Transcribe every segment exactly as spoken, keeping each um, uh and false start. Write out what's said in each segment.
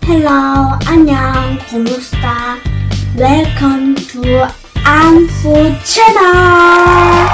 Hello, 안녕, 고무스타. Welcome to Anfu channel.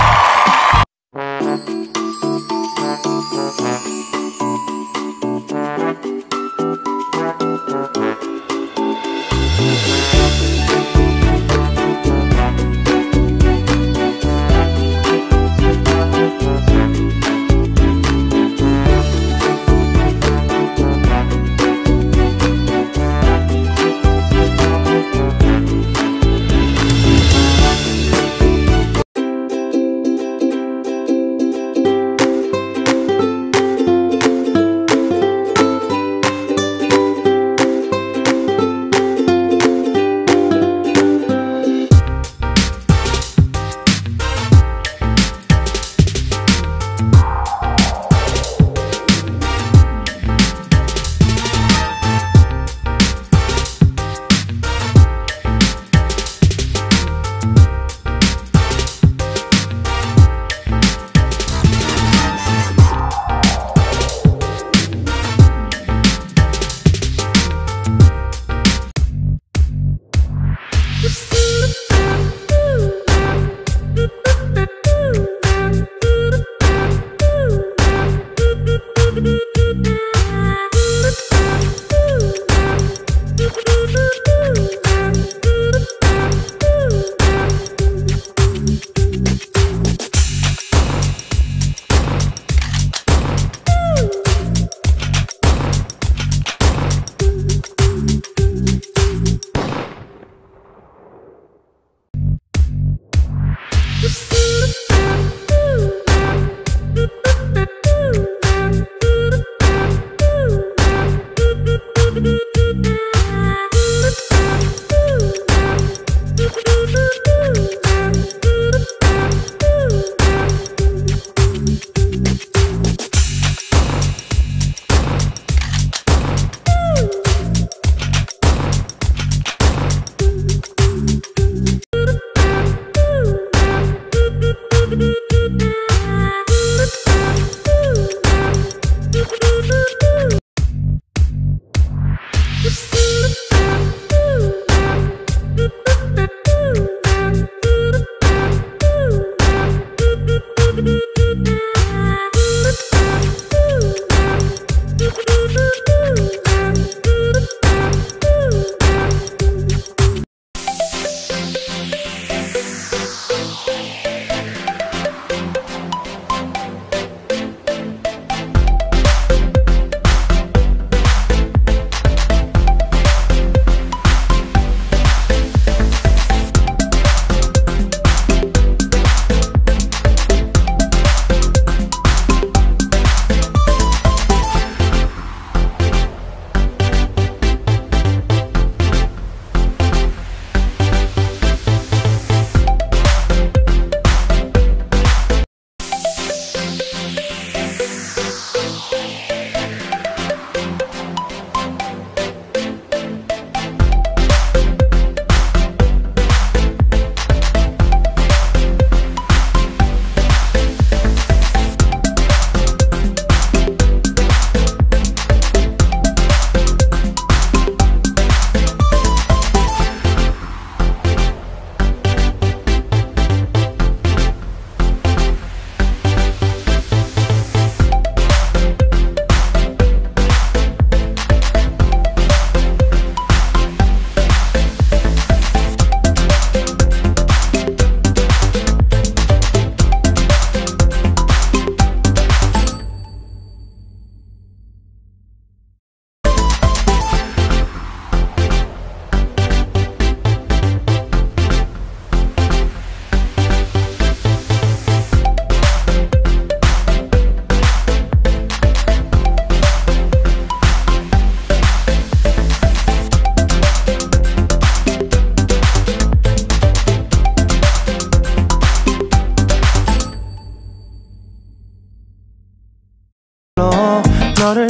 너를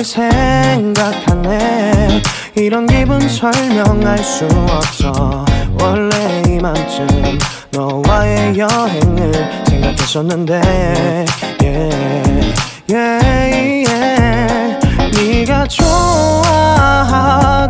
생각하네. 이런 기분 설명할 수 없어. 원래 이맘쯤 너와의 여행을 생각했었는데 yeah, yeah, yeah. 네가 좋아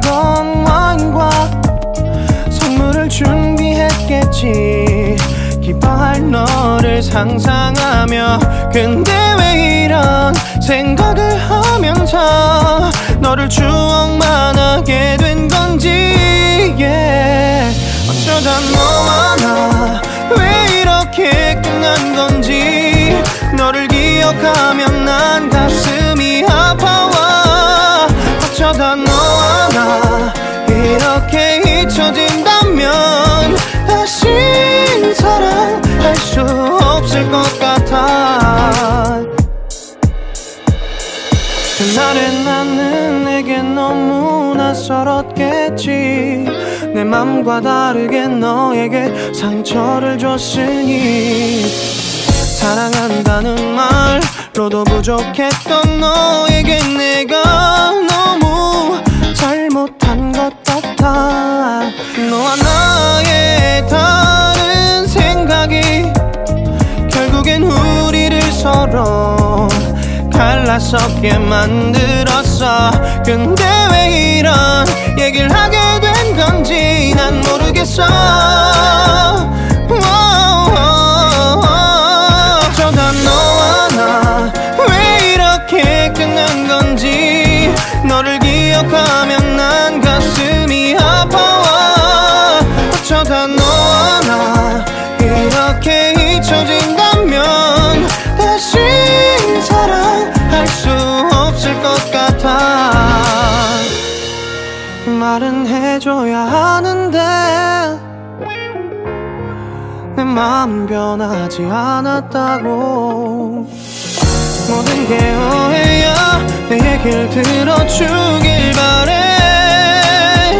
상상하며 근데 왜 이런 생각을 하면서 너를 추억만 하게 된 건지 yeah. 어쩌다 너와 나 왜 이렇게 끝난 건지 너를 기억하면 난 가슴이 아파와 어쩌다 너와 나 이렇게 잊혀진다면 다시 사랑할 수 없을 것 같아. 그날의 나는 내게 너무 낯설었겠지. 내 맘과 다르게 너에게 상처를 줬으니 사랑한다는 말로도 부족했던 너에게 내가 너무 잘못한 것 같아. 너와 나의 다른 생각이 결국엔 우리를 서로 갈라서게 만들었어. 근데 왜 이런 얘기를 하게 된 건지 난 모르겠어. 어쩌다 너와 나 왜 이렇게 끝난 건지 너를 기억하면 난 가슴이 아파와 어쩌다 너와 나 이렇게 잊혀진다면 다시 사랑할 수 없을 것 같아. 말은 해줘야 하는데 내 마음 변하지 않았다고. 모든 게 오해야 내 얘기를 들어주길 바래.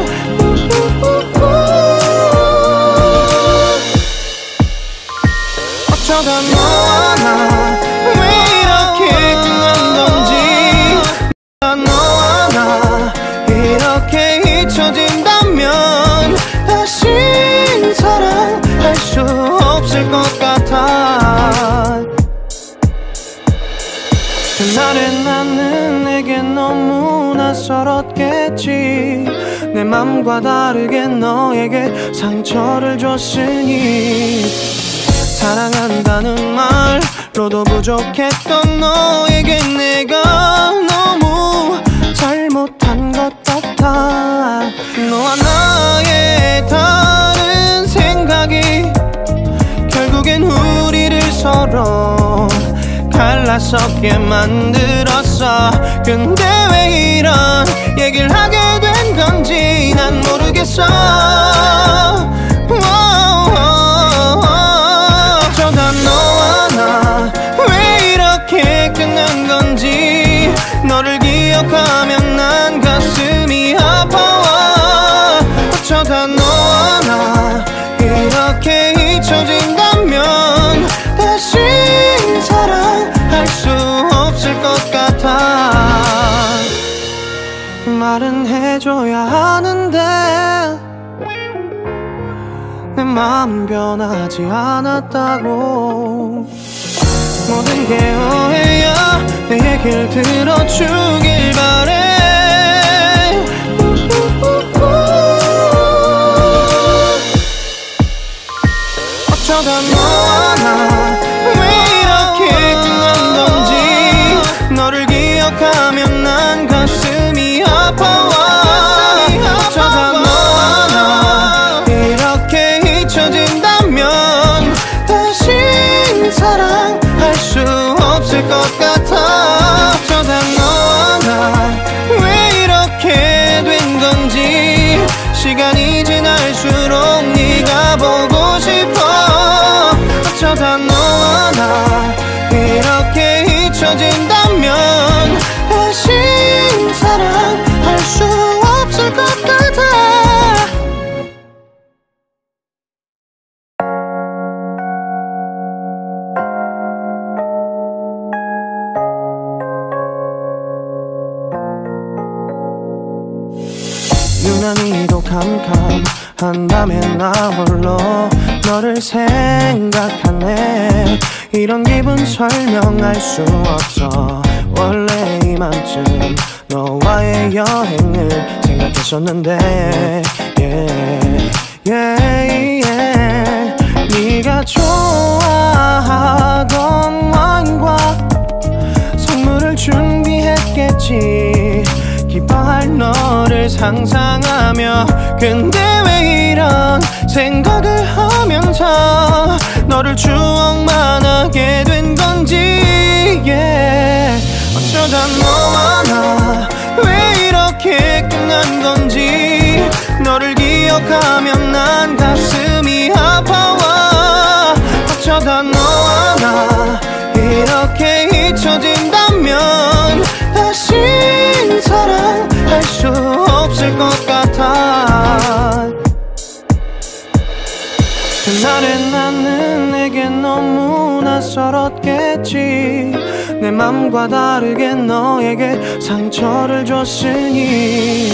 어쩌다 너와 나 왜 이렇게 끝난 건지 너와 나 이렇게 잊혀진다면 다시 사랑할 수 없을 것 같아. 그날의 나는 내게 너무 낯설었겠지. 내 맘과 다르게 너에게 상처를 줬으니 사랑한다는 말로도 부족했던 너에게 내가 너무 잘못한 것 같아. 너와 나의 다른 생각이 결국엔 우리를 서로 갈라서게 만들었어. 근데 왜 이런 얘기를 하게 된 건지 난 모르겠어. 어쩌다 너와 나 왜 이렇게 끝난 건지 너를 기억하면 난 가슴이 아파와 어쩌다 너와 나 이렇게 잊혀진다면 다시 사랑할 수 없을 것 같아. 말은 해줘야 하는데 내 마음 변하지 않았다고. 모든 게 오해야 내 얘기를 들어주길 바래. 어쩌다 너와 나 왜 이렇게 끝난 건지 너를 기억하면 난 가슴이 아파와 어쩌다 너와 나 이렇게 잊혀진다면 다시 사랑할 수 없을 것 같아. 어쩌다 너와 나 왜 이렇게 된 건지 시간이 지날수록 네가 보고 싶어. 어쩌다 너와 나 이렇게 잊혀진다면 다시 사랑할 수 없을 것 같아. 유난히도 캄캄한 밤에 나 홀로 너를 생각하네. 이런 기분 설명할 수 없어. 원래 이맘쯤 너와의 여행을 생각했었는데 yeah, yeah, yeah. 네가 좋아 상상하며 근데 왜 이런 생각을 하면서 너를 추억만 하게 된 건지 yeah. 어쩌다 너와 나 왜 이렇게 끝난 건지 너를 기억하면 난 가슴이 아파와 어쩌다 너와 나 이렇게 잊혀진다면 다신 사랑할 수 없을 것 같아. 그날의 나는 내게 너무 낯설었겠지. 내 맘과 다르게 너에게 상처를 줬으니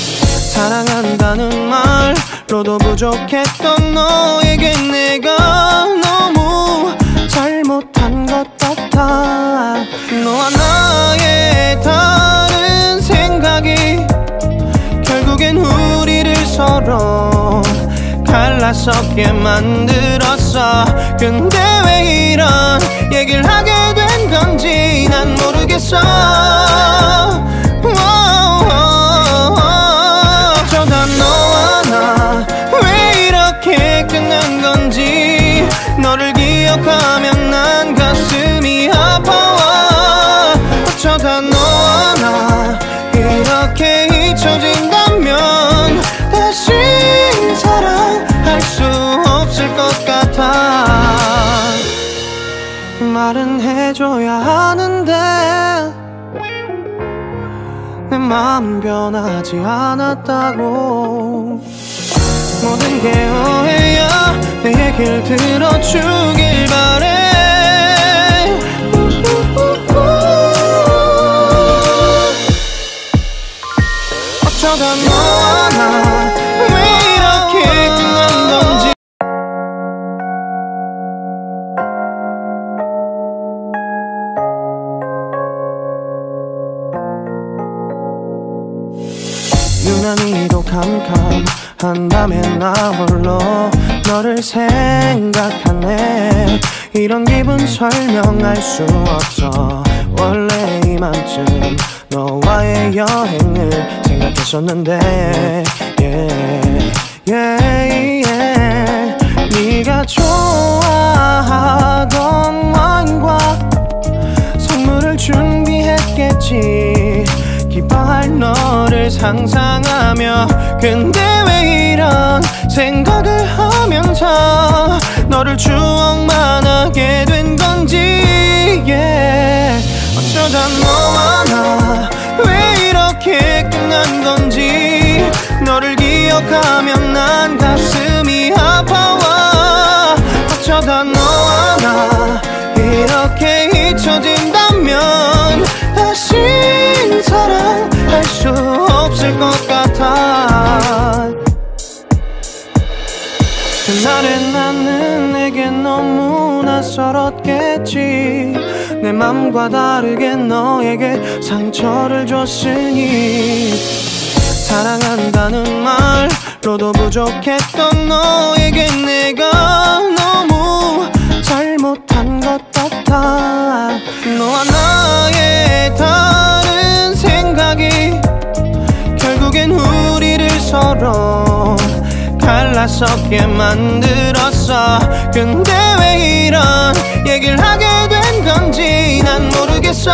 사랑한다는 말로도 부족했던 너에게 내가 너무 잘못한 것 같아. 너와 나의 다른 생각이 결국엔 우리를 서로 갈라서게 만들었어. 근데 왜 이런 얘기를 하게 된 건지 난 모르겠어. 어쩌다 너와 나 왜 이렇게 끝난 건지 너를 기억하면 난 가슴이 아파와 어쩌다 너와 나 이렇게 잊혀진다면 다시 사랑할 수 없을 것 같아. 말은 해줘야 하는데 내 마음 변하지 않았다고. 모든 게 오해야 내 얘길 들어주길 바래. 어쩌다 너와 나 왜 이렇게 끝난 건지. 유난히도 캄캄한 밤에 나 홀로 너를 생각하네. 이런 기분 설명할 수 없어. 원래 이맘쯤 너와의 여행을 생각했었는데 yeah, yeah, yeah. 네가 좋아하던 와인과 선물을 준비했겠지. 기뻐할 너를 상상하며 근데 왜 이런 생각을 하면서 너를 추억만 하게 된 건지 yeah. 어쩌다 너와 나 왜 이렇게 끝난 건지 너를 기억하면 난 가슴이 아파와 어쩌다 너와 나 이렇게 잊혀진다면 다시 사랑할 수 없을 것 같아. 그날의 나는 내게 너무 낯설었겠지. 내 맘과 다르게 너에게 상처를 줬으니 사랑한다는 말로도 부족했던 너에게 내가 너무 잘못한 것 같아. 너와 나의 다른 생각이 결국엔 우리를 서로 갈라서게 만들었어. 근데 왜 이런 얘기를 하게 된 건지 난 모르겠어.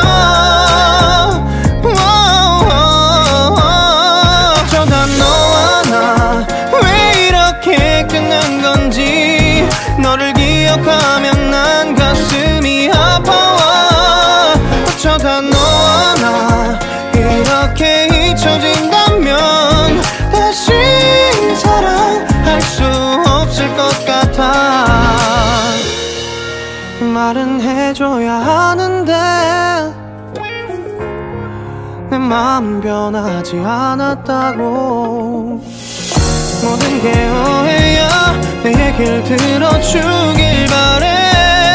어쩌다 너와 나 왜 이렇게 끝난 건지 너를 기억하면 난 가슴이 아파와 어쩌다 너와 나 이렇게 잊혀진다면 다시 사랑할 수 없을 것 같아. 말은 해줘야 하는데 내 마음 변하지 않았다고. 모든 게 오해야 내 얘길 들어주길 바래.